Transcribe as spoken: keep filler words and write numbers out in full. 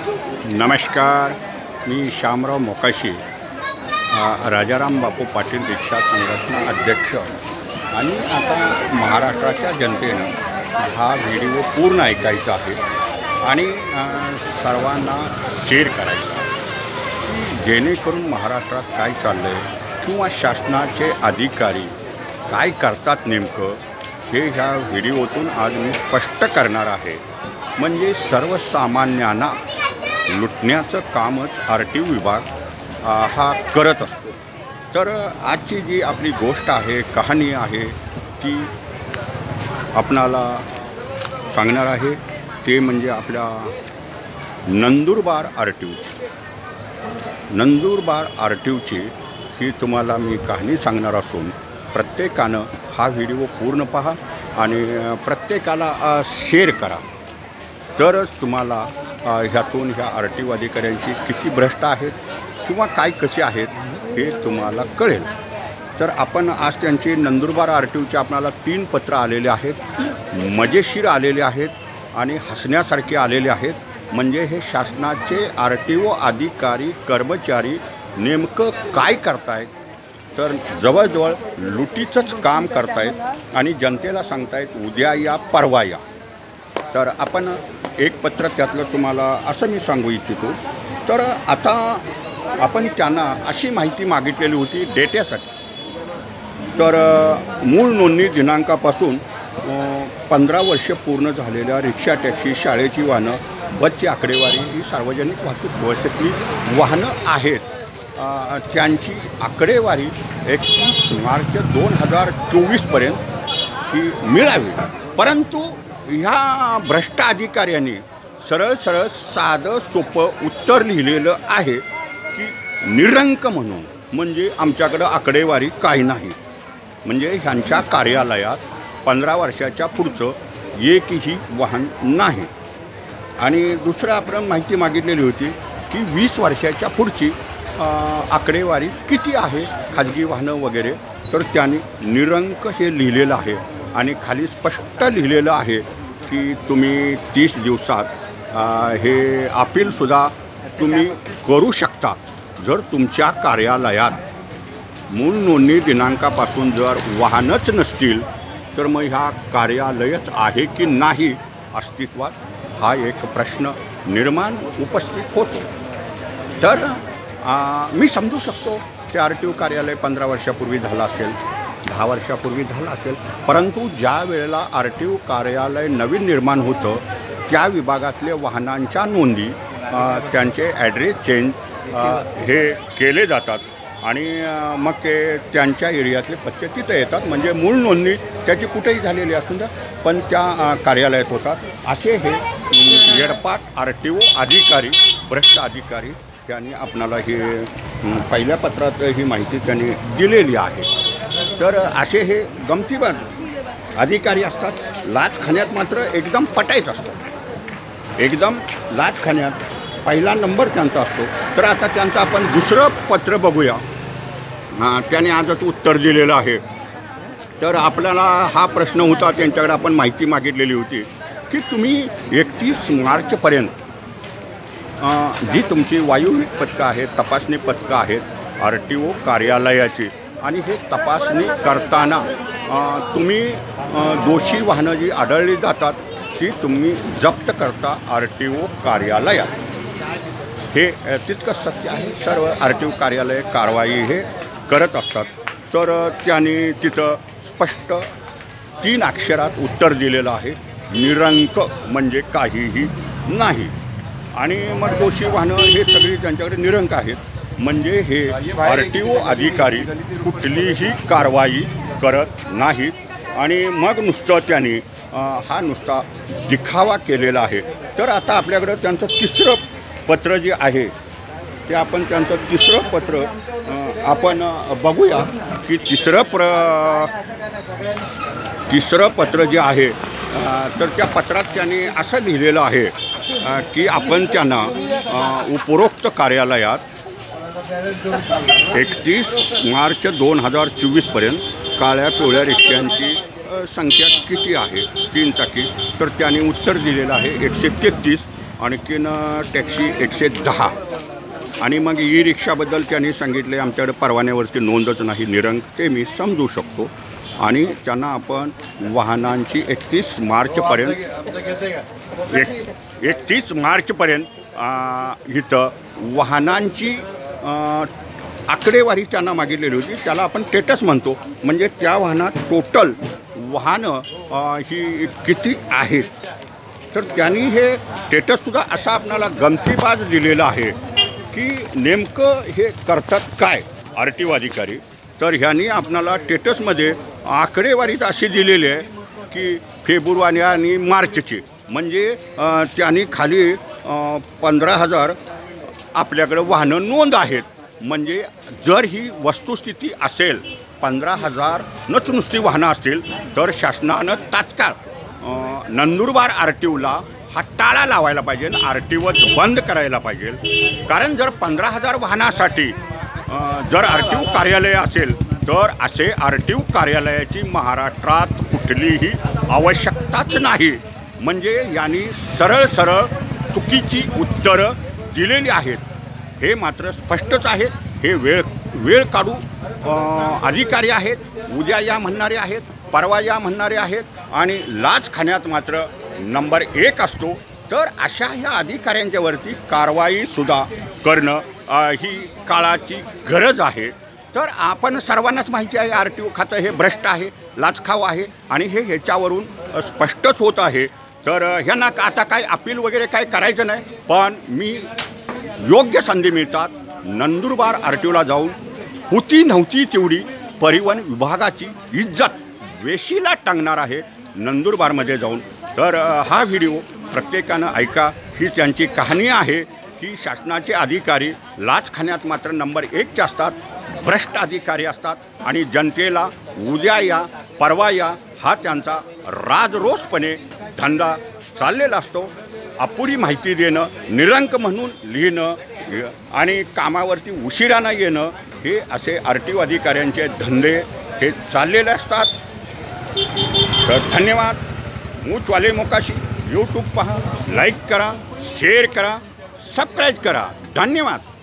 नमस्कार, मी शामराव मोकाशी, राजाराम बापू पाटील रिक्षा संघटना अध्यक्ष। आणि आता महाराष्ट्राच्या जनतेनं हा व्हिडिओ पूर्ण ऐकायचा आहे आणि सर्वांना शेअर करायचा आहे, जेणेकरून महाराष्ट्रात काय चाललं आहे किंवा शासनाचे अधिकारी काय करतात नेमकं हे ह्या व्हिडिओतून आज मी स्पष्ट करणार आहे। म्हणजे सर्वसामान्यांना लुटण्याचं कामच आर टी ओ विभाग हा करत असतो। तर आजची जी आपली गोष्ट आहे, कहाणी आहे, ती आपणाला सांगणार आहे। ते म्हणजे आपल्या नंदुरबार आर टी ओची नंदुरबार आर टी ओची ही तुम्हाला मी कहाणी सांगणार असून प्रत्येकानं हा व्हिडिओ पूर्ण पहा आणि प्रत्येकाला शेअर करा, तरच तुम्हाला ह्यातून ह्या आर टी ओ अधिकाऱ्यांची किती भ्रष्ट आहेत किंवा काय कसे आहेत हे तुम्हाला कळेल। तर आपण आज त्यांची नंदुरबार आर टी ओचे आपल्याला तीन पत्र आलेले आहेत, मजेशीर आलेले आहेत आणि हसण्यासारखे आलेले आहेत। म्हणजे हे शासनाचे आर टी ओ अधिकारी कर्मचारी नेमकं काय करतायत, तर जवळजवळ लुटीचंच काम करतायत आणि जनतेला सांगतायत उद्या या परवा या। तर आपण एक पत्र त्यातलं तुम्हाला असं मी सांगू इच्छितो। तर आता आपण त्यांना अशी माहिती मागितलेली होती डेट्यासाठी। तर मूळ नोंदणी दिनांकापासून पंधरा वर्ष पूर्ण झालेल्या रिक्षा, टॅक्सी, शाळेची वाहनं, बसची आकडेवारी ही सार्वजनिक वाहतूक व्यवस्थेतली वाहनं आहेत, त्यांची आकडेवारी एकतीस मार्च दोन हजार चोवीसपर्यंत ही मिळावी। परंतु ह्या भ्रष्ट अधिकाऱ्यांनी सरळ सरळ साधं सोपं उत्तर लिहिलेलं आहे की निरंक म्हणून, म्हणजे आमच्याकडं आकडेवारी काही नाही। म्हणजे ह्यांच्या कार्यालयात पंधरा वर्षाच्या पुढचं एकही वाहन नाही। आणि दुसरं आपण माहिती मागितलेली होती की वीस वर्षाच्या पुढची आकडेवारी किती आहे, खाजगी वाहनं वगैरे। तर त्यांनी निरंक हे लिहिलेलं आहे आणि खाली स्पष्ट लिहिलेलं आहे की तुम्ही तीस दिवसात हे अपीलसुद्धा तुम्ही करू शकता। जर तुमच्या कार्यालयात मूळ नोंदणी दिनांकापासून जर वाहनच नसतील तर मग ह्या कार्यालयच आहे की नाही अस्तित्वात, हा एक प्रश्न निर्माण उपस्थित होतो। तर मी समजू शकतो ते आर टी ओ कार्यालय पंधरा वर्षापूर्वी झालं असेल, दहा वर्षापूर्वी झालं असेल, परंतु ज्या वेळेला आर टी ओ कार्यालय नवीन निर्माण होतं त्या विभागातले वाहनांच्या नोंदी, त्यांचे ॲड्रेस चेंज हे केले जातात आणि मग ते त्यांच्या एरियातले पत्ते तिथं येतात। म्हणजे मूळ नोंदणी त्याची कुठेही झालेली असून द्या पण त्या कार्यालयात होतात। असे हे येडपाट आर टी ओ अधिकारी, भ्रष्ट अधिकारी, त्यांनी आपणाला हे पहिल्या पत्रात ही माहिती त्यांनी दिलेली आहे। तर असे हे गमतीबाज अधिकारी असतात, लाचखान्यात मात्र एकदम पटाईत असतात, एकदम लाचखान्यात पहिला नंबर त्यांचा असतो। तर आता त्यांचं आपण दुसरं पत्र बघूया। हां, त्याने आजच उत्तर दिलेलं आहे। तर आपल्याला हा प्रश्न होता, त्यांच्याकडे आपण माहिती मागितलेली होती की तुम्ही एकतीस मार्चपर्यंत जी तुमची वायुविक पथकं आहेत, तपासणी पथकं आहेत आर टी ओ कार्यालयाची, आणि हे तपासणी करताना तुम्ही दोषी वाहनं जी आढळली जातात ती तुम्ही जप्त करता आर टी ओ कार्यालयात। हे तितकंच सत्य आहे, सर्व आर टी ओ कार्यालय कारवाई हे करत असतात। तर त्यांनी तिथं स्पष्ट तीन अक्षरात उत्तर दिलेलं आहे, निरंक म्हणजे काहीही नाही। आणि मग दोषी वाहनं हे सगळी त्यांच्याकडे निरंक आहेत, म्हणजे हे आर टी ओ अधिकारी कुठलीही कारवाई करत नाहीत आणि मग नुसतं त्यांनी हा नुसता दिखावा केलेला आहे। तर आता आपल्याकडं त्यांचं तिसरं पत्र जे आहे ते आपण त्यांचं तिसरं पत्र आपण बघूया की तिसरं प्र तिसरं पत्र जे आहे तर त्या पत्रात त्यांनी असं लिहिलेलं आहे की आपण त्यांना उपरोक्त कार्यालयात एकतीस मार्च दोन हजार चोवीसपर्यंत काळ्या पिवळ्या रिक्षांची संख्या किती आहे तीन चाकी, तर त्यांनी उत्तर दिलेलं आहे एकशे तेहतीस। आणखीन टॅक्सी एकशे दहा आणि मग ई रिक्षाबद्दल त्यांनी सांगितले आमच्याकडे परवान्यावरती नोंदच नाही निरंक, ते मी समजू शकतो. आणि त्यांना आपण वाहनांची एकतीस मार्चपर्यंत एक एकतीस मार्चपर्यंत इथं वाहनांची आकडेवारी त्यांना मागितलेली होती. त्याला आपण स्टेटस म्हणतो, म्हणजे त्या वाहनात टोटल वाहनं ही किती आहेत. तर त्यांनी हे स्टेटससुद्धा असा आपल्याला गमतीबाज दिलेला आहे की नेमकं हे करतात काय आर टी ओ अधिकारी. तर ह्यांनी आपणाला स्टेटसमध्ये आकडेवारीच अशी दिलेली आहे की फेब्रुवारी आणि मार्चची, म्हणजे त्यांनी खाली पंधरा हजार आपल्याकडे वाहनं नोंद आहेत. म्हणजे जर ही वस्तुस्थिती असेल, पंधरा हजार नच नुसती वाहनं असतील, तर शासनानं तात्काळ नंदुरबार आर टी ओला हा टाळा लावायला पाहिजे, आर टी ओच बंद करायला पाहिजे. कारण जर पंधरा हजार वाहनासाठी जर आर टी ओ कार्यालय असेल, तर असे आर टी ओ कार्यालयाची महाराष्ट्रात कुठलीही आवश्यकताच नाही. म्हणजे यांनी सरळ सरळ चुकीची उत्तरं दिलेली आहेत. हे मात्र स्पष्टच आहे. हे वेळ वेळ काढू अधिकारी आहेत, उद्या या म्हणणारे आहेत, परवा या म्हणणारे आहेत आणि लाच खाण्यात मात्र नंबर एक असतो. तर अशा ह्या अधिकाऱ्यांच्यावरती कारवाईसुद्धा करणं ही काळाची गरज आहे. तर आपण सर्वांनाच माहिती आहे आर टी ओ खातं हे भ्रष्ट आहे, लाचखाव आहे आणि हे ह्याच्यावरून स्पष्टच होत आहे. तर ह्यांना आता काय अपील वगैरे काय करायचं नाही, पण मी योग्य संधी मिळतात नंदुरबार आर टी ओला जाऊन होती नव्हती तेवढी परिवहन विभागाची इज्जत वेशीला टांगणार आहे नंदुरबारमध्ये जाऊन. तर हा व्हिडिओ प्रत्येकानं ऐका. ही त्यांची कहाणी आहे की शासनाचे अधिकारी लाचखान्यात मात्र नंबर एकचे असतात, भ्रष्ट अधिकारी असतात आणि जनतेला उद्या या परवा या हा त्यांचा राजरोसपणे धंदा चाललेला असतो. अपुरी माहिती देणं, निरंक म्हणून लिहिणं आणि कामावरती उशिरानं येणं, हे असे आर टी ओ अधिकाऱ्यांचे धंदे हे चाललेले असतात. तर धन्यवाद. मूचवाले मोकाशी यूट्यूब पहा, लाईक करा, शेअर करा, सबस्क्राईब करा. धन्यवाद.